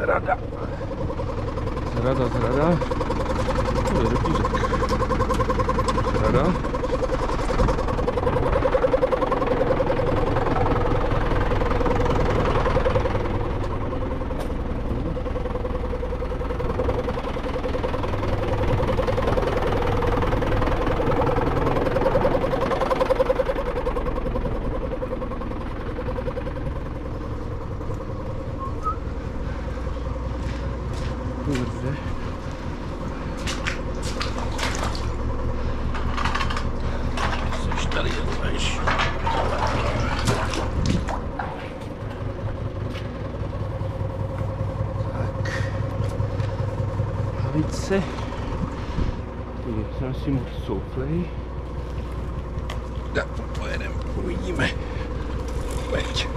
Zrada. To je řepízek. Zrada. Kurde. Jseš tady jedneš. Tak. Hlavice. Ty jsem si moc souflej. Tak, pojedeme, uvidíme. Pojď.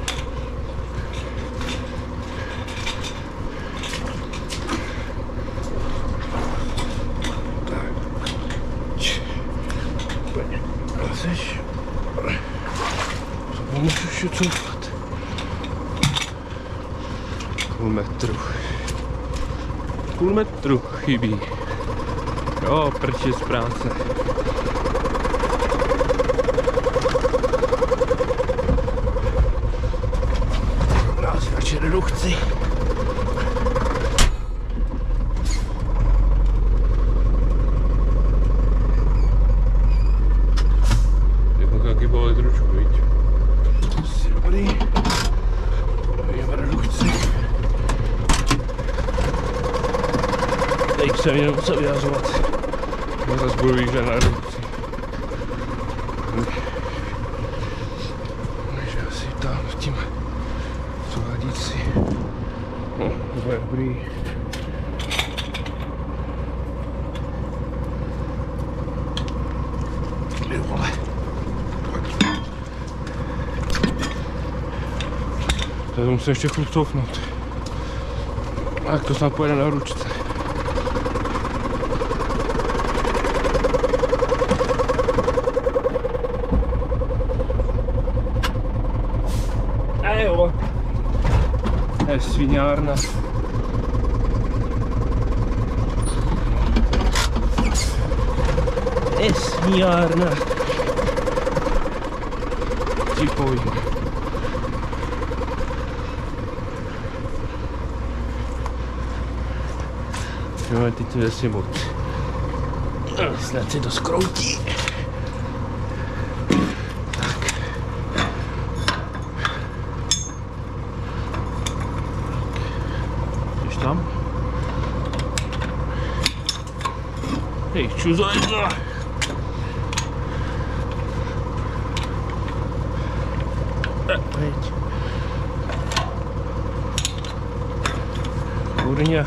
Chceš? Co můžu ještě coufat? Půl metru chybí. Jo, prči z práce. Nás radši redukci. Taky bolet ručku, viď? Asi dobrý. Jdeme redukci. Teď jsem jenom musel vyjazovat. Já zase budu výžet na redukci. Takže asi tam s tím sladíci. No, to bude dobrý. Ty vole. To musím ještě chlup coufnout. A jak to snad pojede na ručce. A jo. To je sviňárna. Je sníjárna. Ti povím. No, teď to je asi moc. Snad se to skroutí. Tak. Jdeš tam? Hej, čuzo jedna. Pojď. Kurňa.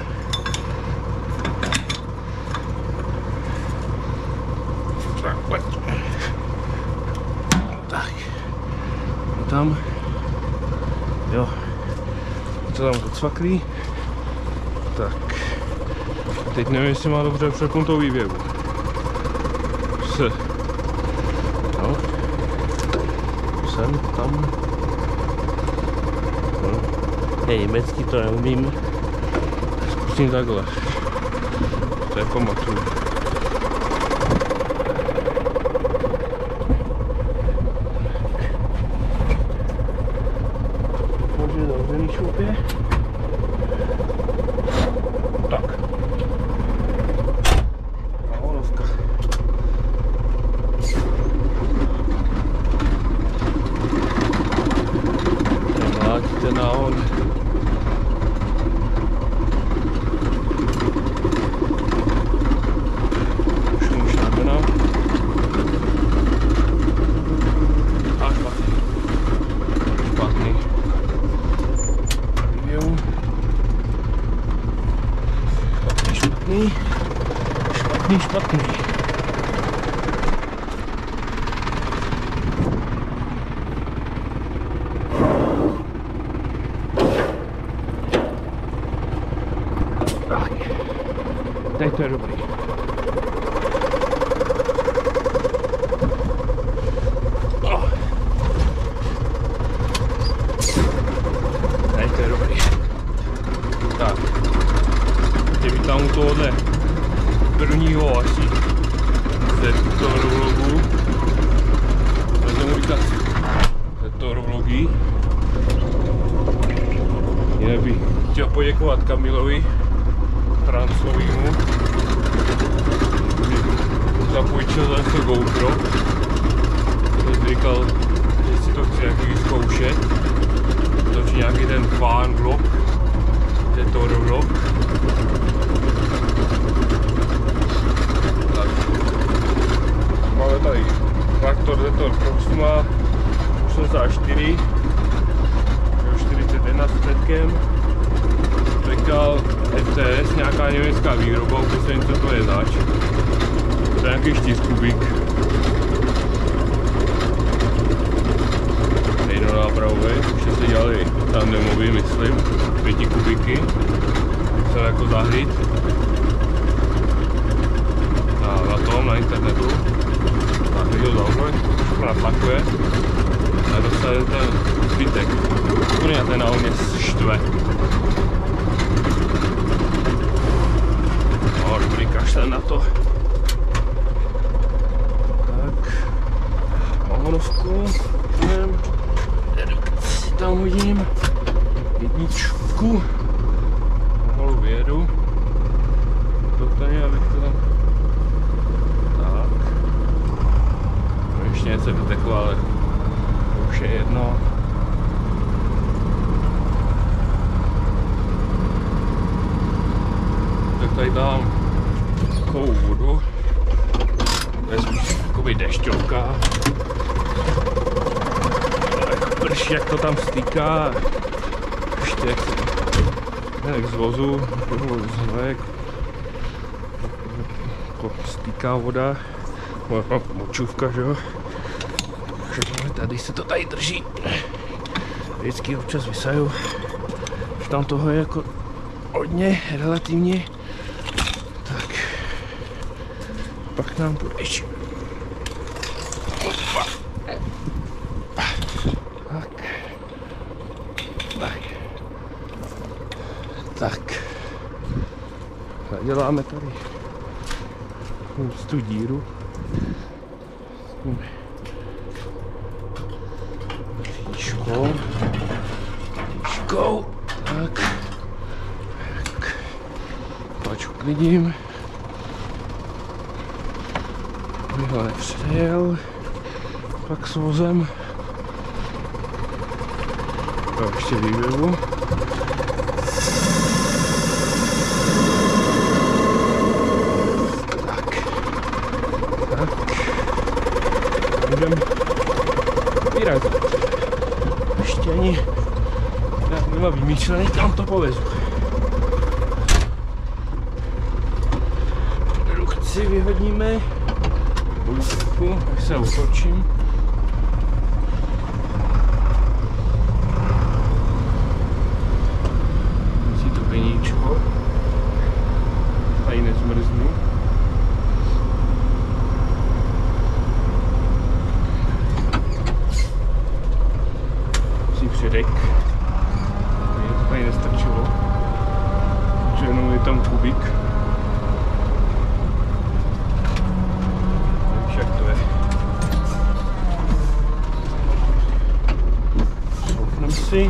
Tak, pojď. Tak. Tam. Jo. To tam docvaklý. Tak. Teď nevím, jestli má dobře přepnutou vývěvu. No. Sem, tam. No. Hej, německy to neumím. Zkusím takhle. To je pamatuju. Může zavřený šoupě. Tak. A honovka. Nemláďte nahoru. Už ramena. A špatný. Špatný. Jo. Špatný. Špatný. Tak. Teď to je dobrý. Teď to je dobrý. Tak. tohohle prvního asi vlogu. Můžeme říkat vlogy. Jinak bych chtěl poděkovat Kamilovi Francovému, zapůjčil za to GoPro. Jsem říkal, že si to chci nějaký vyzkoušet. Točí nějaký ten fan vlog, Detoro vlog. Máme tady traktor Detor Proxima 84, 41 s předkem. Říkal FTS, nějaká německá výroba, úplně nevím, co to je zač. To je nějaký 4 kubík. Nejde na nápravovej, už se dělali tandemový, myslím, 5 kubíky. Musel jako zahřít. Na tom, na internetu. A teď ho zavřoj, natlakuje. A dostane ten zbytek. Úplně ten na mě štve. No, dobrý, kašlem na to. Tak. Ohonovku. Si tam hodím. Jedničku. Pomalu vyjedu. Totalně, abych to tam... Tak. No, ještě něco vyteklo, ale to už je jedno. Tak tady dám takovou vodu. To je spíš jakoby dešťovka. Prší, jak to tam stýká. Ještě jak z vozu, jak stýká voda. Močůvka, že jo. Tady se to tady drží. Vždycky občas vysaju. Už tam toho je jako hodně, relativně. Tak. Pak nám půjdeš. Tak. Tak. Tak. Zaděláme tady tu díru. Tíškou. Tak. Pač uklidím. Bych ho nepřejel. Pak s vozem. To ještě vyvedu. Budeme vyrazit. Ještě ani nemá vymýšlený, kam to povezu. Redukci vyhodíme. Bůžku, tak se otočím. Musí to peníčko. Tady nezmrznu. Předek. To tady nestačilo. Že jenom je tam kubík. Víš, jak to je. Soufnem si.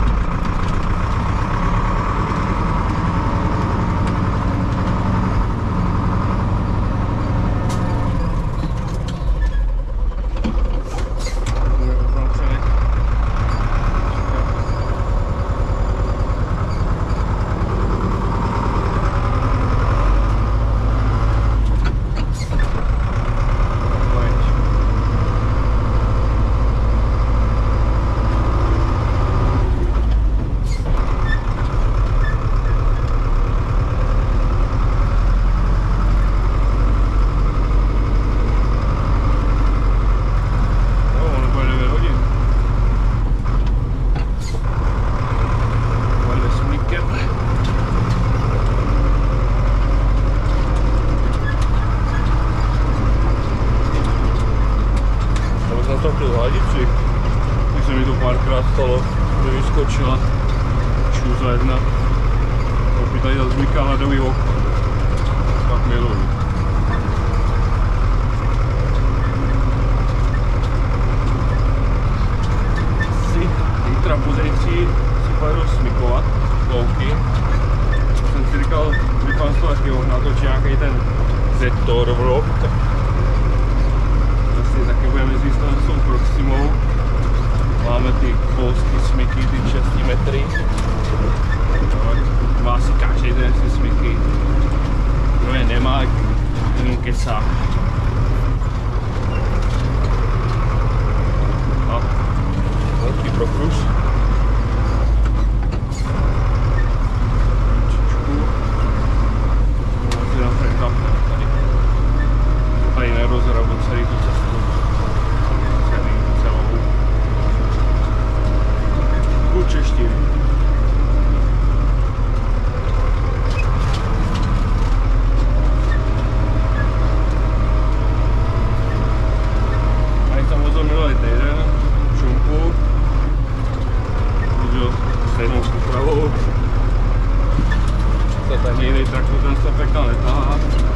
hladici. Když se mi to párkrát stalo, že vyskočila čůza jedna. Opět tady zmyká hladový ok. miluji. Zítra po zítří si pojedu smykovat louky. Jsem si říkal, vypadám z toho taky natočit nějaký ten Zetor vlog. Asi taky budeme jezdit s tou Proximou. Máme ty polský smyky, ty 6 metry. Má asi každý ten si smyky. Kdo je nemá, ten kecá. A velký prokrus. Tady nerozrabu celý tu cestu. Celou. Půl češtiny. Tady jsem vozil minulý týden šumku. Viděl stejnou úpravou. Ten jiný traktor, ten se pekal netáhá.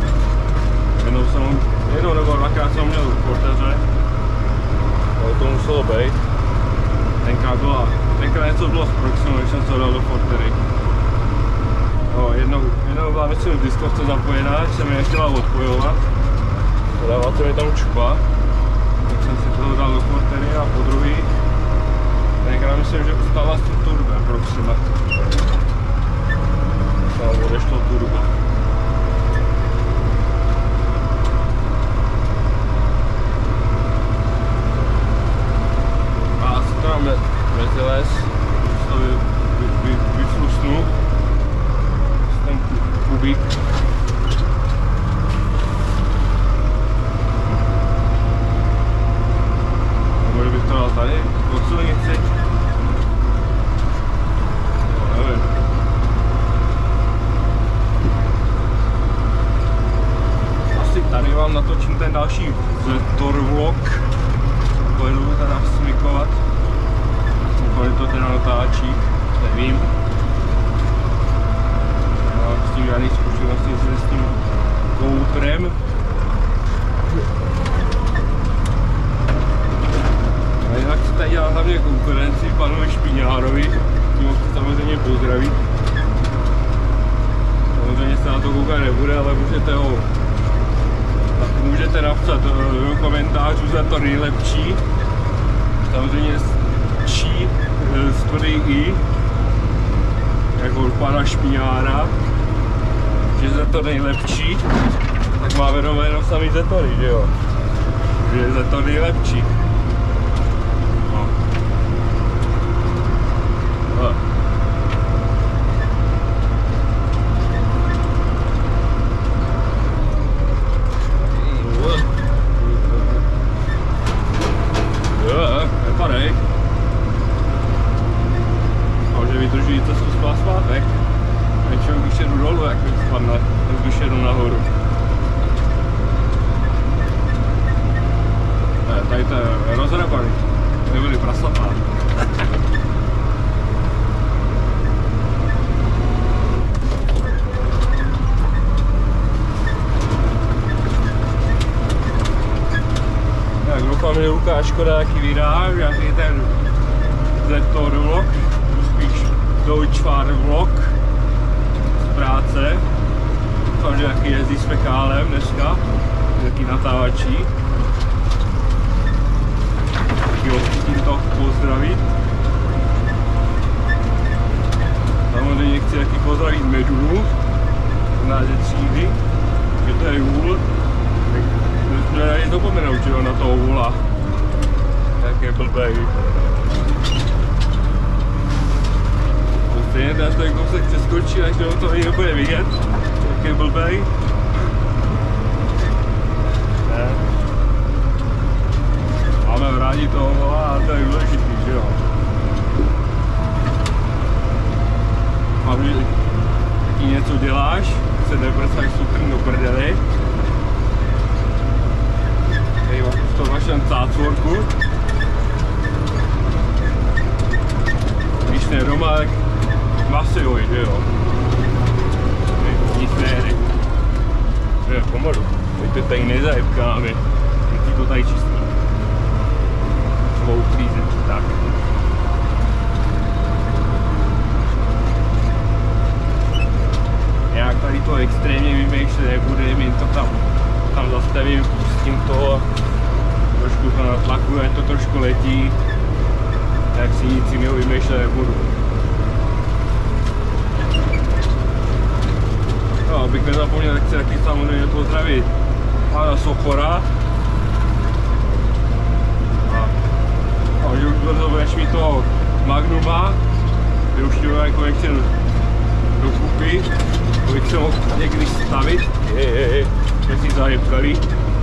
Jednou nebo dvakrát jsem měl portéře, ale to muselo být. Tenkrát něco bylo s Proximou, když jsem se dal do Fortery. Jednou byla myslím v diskovce zapojená, když jsem je nechtěla odpojovat. Dával to mi tam čupa, tak jsem si to dal do Fortery a po druhý. Tenkrát myslím, že ustala s tím turbem Proxima. Tam odešlo turbo. Mezi les, to vyflusnu ten kubík. Nebo bych to dal tady, pod silnici. No, nevím. Asi tady vám natočím ten další Zetor vlog. Pojedu teda smykovat. Kolik to teda natáčí, nevím. Nemám s tím žádný zkušenosti s tím GoPrem. A jinak se tady dělá hlavně konkurenci panu Špiňárovi, tím ho chci samozřejmě pozdravit. Samozřejmě se na to koukat nebude, ale můžete napsat do komentářů za to nejlepší. Samozřejmě čí z tvrdý I, jako od pana Špiňára, že za to nejlepší, tak má jenom samý Zetory, že jo? Že je za to nejlepší. No. Nepadej. Vydrží cestu zpátek. Většinou když jedu dolů, jak mi spadne, když jedu nahoru. Tady to je rozrabaný. Nebyly prasatá. Tak doufám, že Lukáš Škoda taky vydá, nějaký ten Zetor vlog. Deutschfahrer vlog z práce. Doufám, že taky jezdí s Fekálem dneska, taky natávačí. Taky ho tímto pozdravit. Samozřejmě chci taky pozdravit Medunu na třídy, že to je hůl. Tak jsme tady zapomenout, že jo, na toho hůla. Jak je blbej. Stejně ten kousek přeskočí, až do toho i nebude vidět, jak je blbej. Ne. Máme rádi toho vola a to je důležitý, že jo. A když taky něco děláš, se nebrcáš super do prdeli. Tady v tom vašem cácvorku. Když ne doma, tak masiluj, že jo. Nic nejde. Pomalu. Teď to tady nezajebkáme. Teď to tady čistí. Svou uklízet. Tak. Nějak tady to extrémně vymýšlet nebudem, jen to tam zastavím, pustím to. Trošku to natlakuje, to trošku letí. Tak si nic jiného vymýšlet nebudu. No, abych nezapomněl, tak chci taky samozřejmě pozdravit pana Sochora. A že už brzo budeš mít toho Magnuma, že už ti bude konečně dokupy, abych se mohl někdy stavit. Že si zajebkali.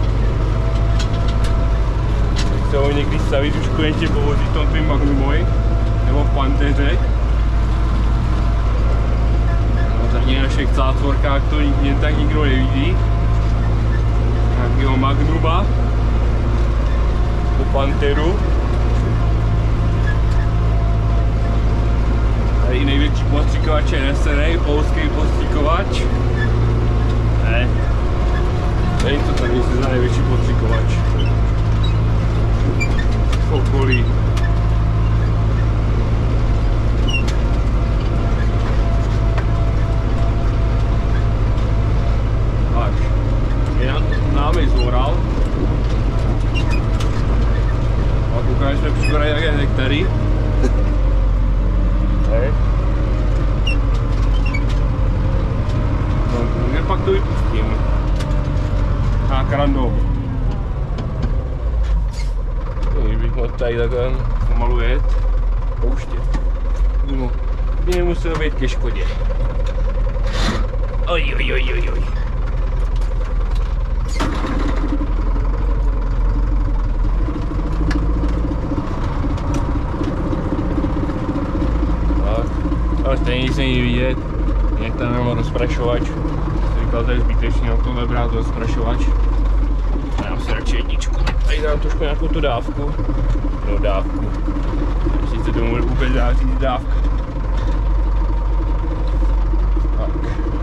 Se ho někdy stavit, už konečně povozit v tom tvým Magnumovi, nebo v Panteře. No, tady na všech cátvorkách to jen tak nikdo nevidí. Nějakýho Magnuma, po Panteru. Tady největší postříkovač je nesenej, polský postříkovač. Ne. Nevím, co tady je za největší postříkovač. Okolí. Tak, je námi zvoral. A koukám, že jsme připravili nějaké hektary. No, pak to vypustím. Tak, random. Bych mohl tady takhle pomalu jet, pouštět. By nemusel být ke škodě. Oj. Tak, ale stejně nic není vidět. Jak tam nemám rozprašovač. Jsem říkal, to je zbytečný na tohle brát rozprašovač. Dám si radši jedničku. Tady dám trošku nějakou tu dávku. No dávku. Jestli se tomu vůbec dá říct dávka. Tak.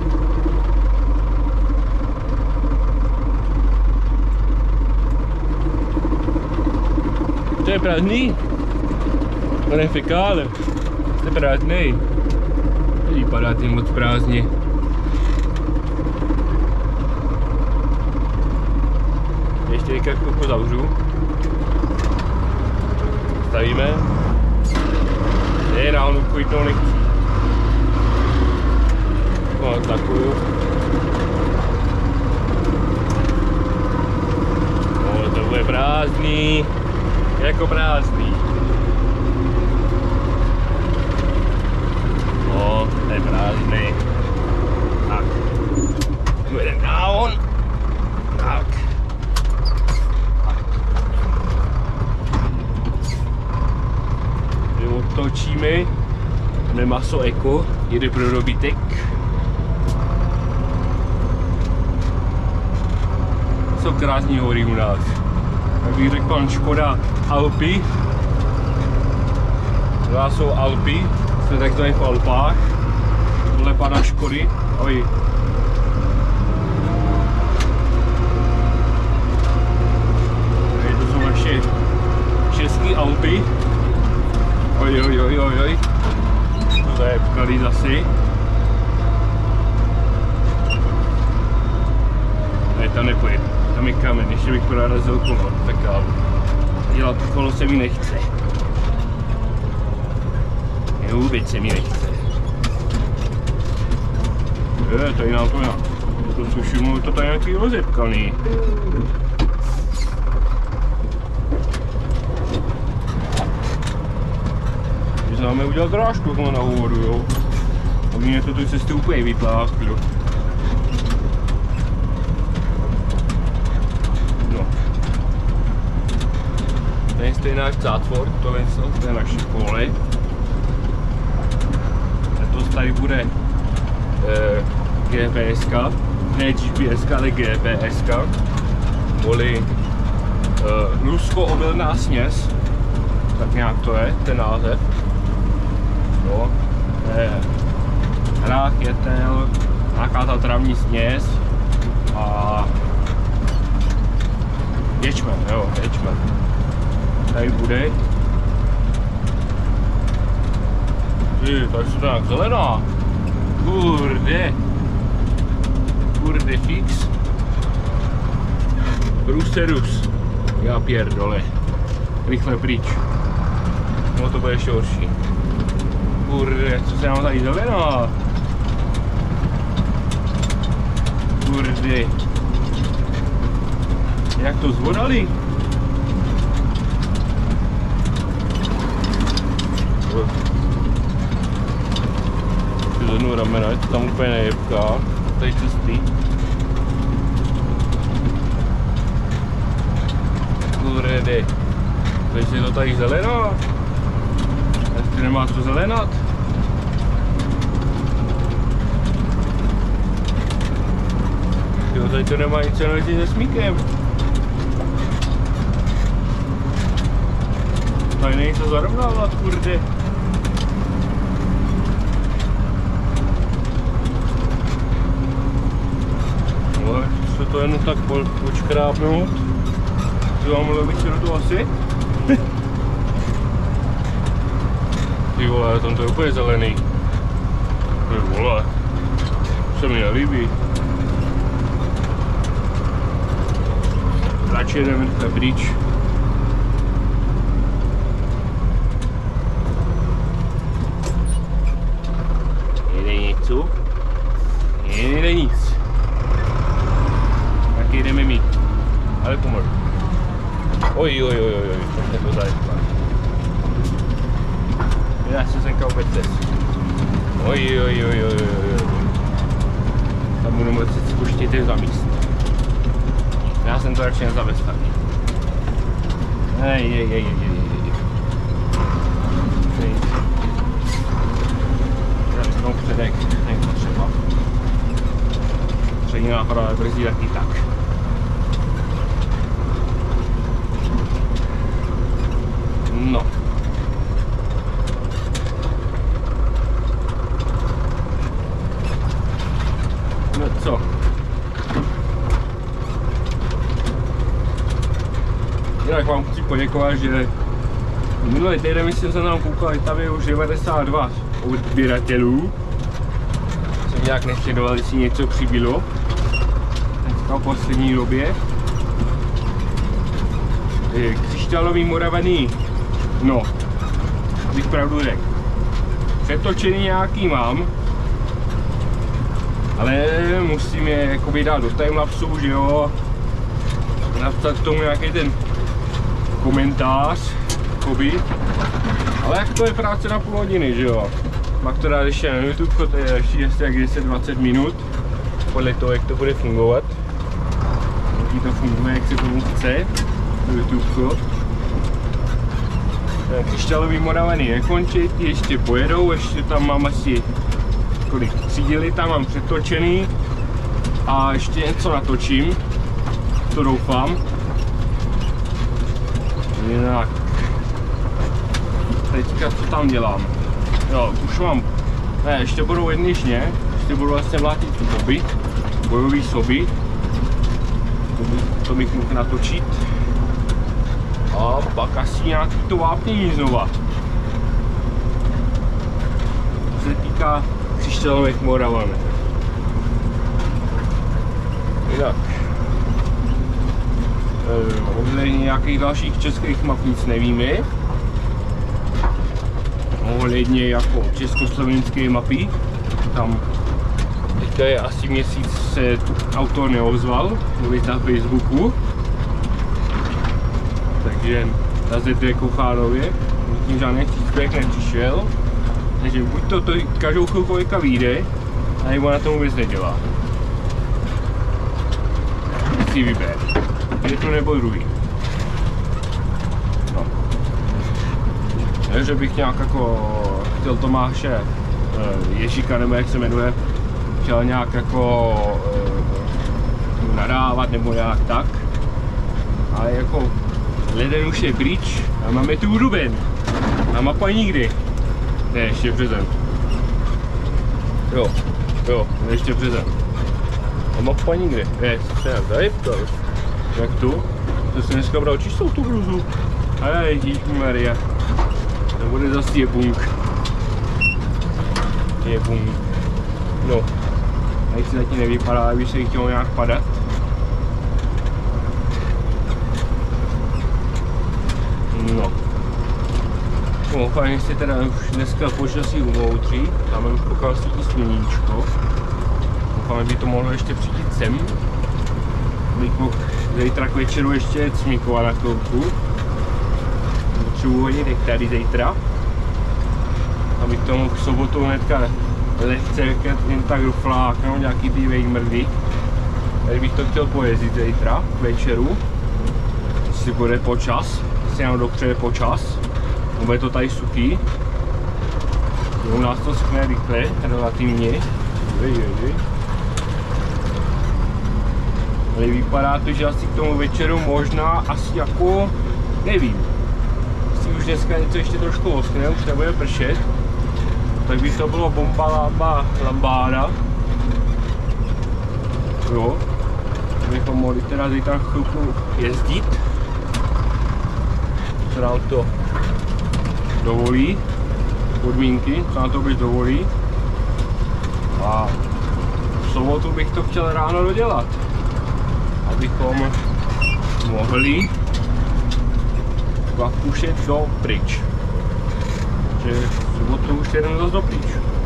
To je prázdný. Pane fekále. To je prázdný. Vypadá tím moc prázdně. Ještě teďka chvilku zavřu. Stavíme. Je ráno kvitnou nechcí. No, takovou. No, to bude prázdný. Jako prázdný. No, to je prázdný. Tak. Jdem down. Tak. Otočíme. Maso Eko. Jede pro dobytek. Jsou krásný hory u nás. Jak bych řekl pan Škoda Alpy. U nás jsou Alpy. Jsme takzvaně v Alpách. Tohle pana Škody. Oj. To jsou naše české Alpy. Oj. To je pkali zase. Ne, tam nepojede. Tam je kamen, ještě bych prorazil kolo. Tak ale dělat kolo se mi nechce. Vůbec se mi nechce. Tady nám to nějak. To sušumu, to tady nějaký rozepkaný. Máme udělat drážku jako nahoru, jo. A mě to tu cesty úplně vyplásklo. No. Tady je náš Cátford, tohle je naše pole. Letos tady bude GPSka, ne GPSka, ale GPSka. Boli Rusko-obilná směs, tak nějak to je, ten název. Jo, hrách, jetel, nějaká ta travní směs A ječmen, jo, ječmen. Tady bude. Tady jsou to nějak zelená. Kurde. Kurde fix. Ruserus. Já pierdole. Rychle pryč. No to bude ještě horší. Kurde, co se nám tady zelená? Kurde. Jak to zvodali? Zvednu ramena, je to tam úplně nejebká. Tady čistý. Kurde. Takže je to tady zelená. Ještě nemá co zelenat. Jo, tady to nemá nic se smíkem. Tady není co zarovnávat, kurde. No, se to jenom tak počkrápnout. Díváme bych se do toho asi. Ty vole, tam to je úplně zelený. Ty vole, se mi nelíbí. Radši jdeme pryč. Nejde něco? Nejde nic. Tak jdeme my. Ale pomalu. Oj, to je to zajistá. Já se senka vůbec cest. Oj. Tam budu moct spuštit i za míst. Já jsem to radši nezavestavil. Ej. Znovu předek, není to třeba. Přední náprava brzdí taky tak. No. No co? Jinak vám chci poděkovat, že minulý týden, myslím, jsem nám koukal, tam je už 92 odběratelů. Jsem nějak nesledoval, jestli něco přibylo. Teďka v poslední době. Křišťálový Moravaný. No, abych pravdu řekl. Přetočený nějaký mám, ale musím je jakoby dát do timelapsu, že jo. Napsat k tomu nějaký ten komentář, jakoby. Ale jak to je práce na půl hodiny, že jo. Pak to dát ještě na YouTube, to je ještě tak 10-20 minut. Podle toho, jak to bude fungovat. Jaký to funguje, jak se tomu chce. YouTube. Křišťálový Moravaný nekončí, ty ještě pojedou, ještě tam mám asi kolik 3 díly, tam mám přetočený a ještě něco natočím, to doufám. Jinak, teďka co tam dělám? Jo, už mám, ne, ještě budou jedny žně, ještě budu vlastně mlátit soby, bojový soby, to bych mohl natočit. A pak asi nějaký to vápnění znova. Co se týká křišťálových Moravan. Jinak. Ohledně nějakých dalších českých map nic nevíme. Ohledně jako československé mapy. Tam teďka je asi měsíc se autor neozval, mluvit na Facebooku. Takže na ZD Kochánově, tím žádný příspěch nepřišel. Takže buď to každou chvilku vyjde, a nebo na tom vůbec nedělá. Si vyber. Jedno nebo druhý. No. Ne, že bych nějak jako chtěl Tomáše Ježíka, nebo jak se jmenuje, chtěl nějak jako nadávat nebo nějak tak. Ale jako leden už je pryč a máme tu duben. A mapa nikdy. Ne, ještě březen. Jo, ještě březen. A mapa nikde. Ne, se nám zajebtal. Jak tu? To jsem dneska bral čistou tu hruzu. Ale ježišmarja. To bude zase jebunk. Jebunk. No. A jestli zatím nevypadá, aby se jí chtělo nějak padat. No. No, fajn, si teda už dneska počasí umoutří. Tam už pokal svítí sluníčko. Doufám, by to mohlo ještě přijít sem. Bych mohl zítra k večeru ještě jet smíkovat na chvilku. Potřebuji hodit hektary zítra. Abych to mohl v sobotu hnedka lehce jen tak dofláknout nějaký ty vejmrdy. Tady bych to chtěl pojezdit zítra k večeru. Jestli bude počas, jestli nám dopřeje počas. Bude to tady suchý. U nás to schne rychle, relativně. Ale vypadá to, že asi k tomu večeru možná asi jako, nevím. Jestli už dneska něco ještě trošku oskne, už nebude pršet. Tak by to bylo bomba lambáda. Jo. Bychom mohli teda zítra chvilku jezdit. Co nám to dovolí. Podmínky, co nám to už dovolí. A v sobotu bych to chtěl ráno dodělat. Abychom mohli pušet do pryč. Že v sobotu už jedeme zase do pryč.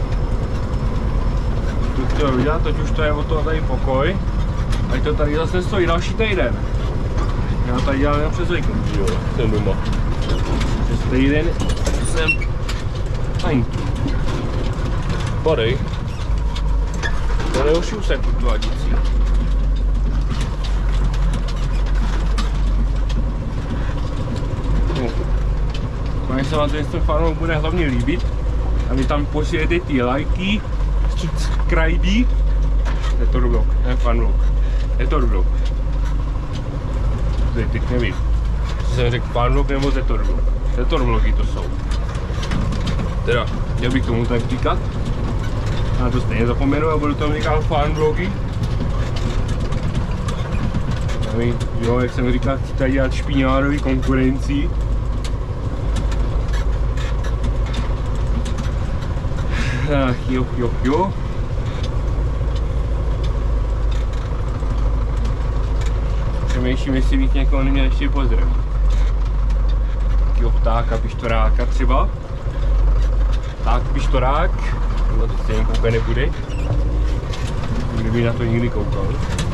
To chtěl udělat, teď už to je o toho tady pokoj. Ať to tady zase stojí další týden. Já tady dělám jenom přes víkend, jo, jsem doma. Přes týden jsem venku. Podej. To neušiju se tu dvadicí. Když se vám ten farmou bude hlavně líbit a vy tam posílete ty lajky, subscribe, je to vlog, ne fanvlog, je to vlog. Teď nevím, jestli jsem řekl fanvlog nebo zetorvlog. Zetorvlogy to jsou. Teda, chtěl bych tomu tak říkat. Já to stejně zapomenu a budu tam říkat fanvlogy. Jo, jak jsem říkal, chci tady dělat špíňárový konkurenci. Jo. Přemýšlím, jestli bych někoho neměl ještě pozdravit. Takýho ptáka, pištoráka třeba. Tak, pištorák. No to stejně koukat nebude. Kdyby na to někdy koukal.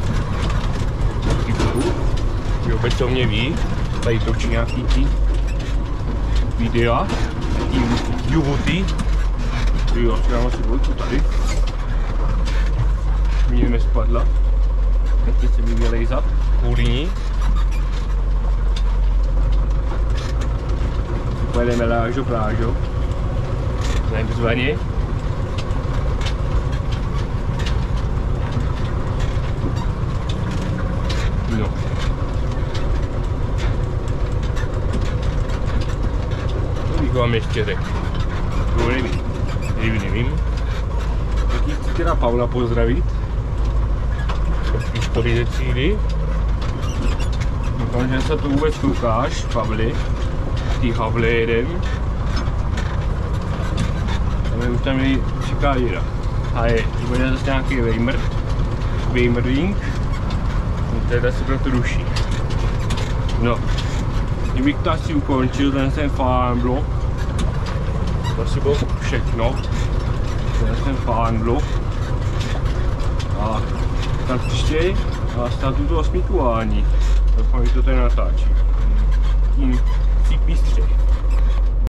Vůbec to mě ví. Tady točí nějaký ty videa. Taký juvoty. Jo, já si dvojku tady. Mě nespadla. Teď se mi vylejzat kvůli ní. Pojedeme lážo, plážo. Takzvaně. No. Co bych vám ještě řekl? To nevím. Taky chci teda Pavla pozdravit. Už podjde cíli. Doufám, že se to vůbec koukáš, Pavli. Ty havle jedem. Už tam je čeká díra. A je, bude zase nějaký Weimerding. Teda se proto ruší. No. Kdybych to asi ukončil, ten fanblog. To asi bylo všechno. Ten fanblog. A tak příště a státu to osmíkování. Doufám, že to tady natáčí. Tím cípí střih.